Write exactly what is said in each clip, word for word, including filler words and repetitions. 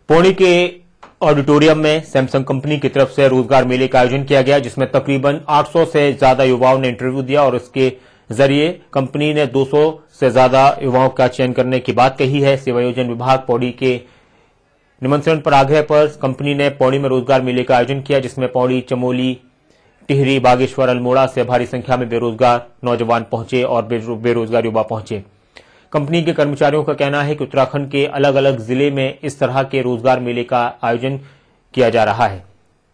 पौड़ी के ऑडिटोरियम में Samsung company की तरफ से रोजगार मेले का आयोजन किया गया, जिसमें तकरीबन आठ सौ से ज्यादा युवाओं ने इंटरव्यू दिया और इसके जरिए कंपनी ने दो सौ से ज्यादा युवाओं का चयन करने की बात कही है। सेवायोजन विभाग पौड़ी के निमंत्रण पर आग्रह पर कंपनी ने पौड़ी में रोजगार मेले का आयोजन किया, जिसमें पौड़ी, चमोली, टिहरी, बागेश्वर, अल्मोड़ा से भारी संख्या में बेरोजगार नौजवान पहुंचे और बेरोजगार युवा पहुंचे। कंपनी के कर्मचारियों का कहना है कि उत्तराखंड के अलग अलग जिले में इस तरह के रोजगार मेले का आयोजन किया जा रहा है।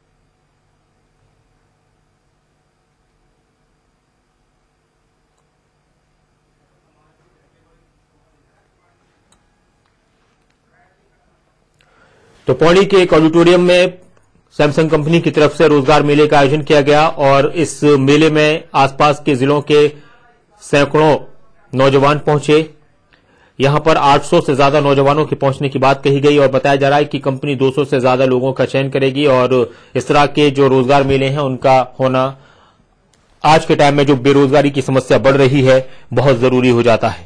तो पौड़ी के एक ऑडिटोरियम में सैमसंग कंपनी की तरफ से रोजगार मेले का आयोजन किया गया और इस मेले में आसपास के जिलों के सैकड़ों नौजवान पहुंचे। यहां पर आठ सौ से ज्यादा नौजवानों के पहुंचने की बात कही गई और बताया जा रहा है कि कंपनी दो सौ से ज्यादा लोगों का चयन करेगी और इस तरह के जो रोजगार मेले हैं उनका होना आज के टाइम में जो बेरोजगारी की समस्या बढ़ रही है बहुत जरूरी हो जाता है।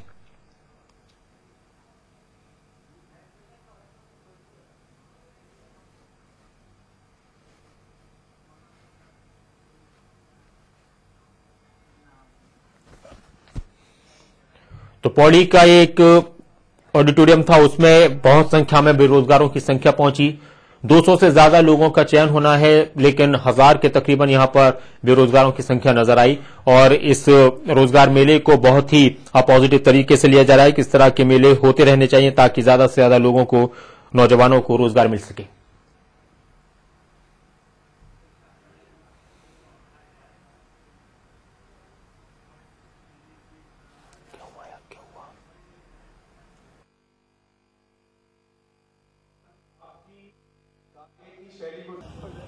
तो पौड़ी का एक ऑडिटोरियम था, उसमें बहुत संख्या में बेरोजगारों की संख्या पहुंची। दो सौ से ज्यादा लोगों का चयन होना है, लेकिन हजार के तकरीबन यहां पर बेरोजगारों की संख्या नजर आई और इस रोजगार मेले को बहुत ही पॉजिटिव तरीके से लिया जा रहा है कि इस तरह के मेले होते रहने चाहिए ताकि ज्यादा से ज्यादा लोगों को, नौजवानों को रोजगार मिल सके। शैली को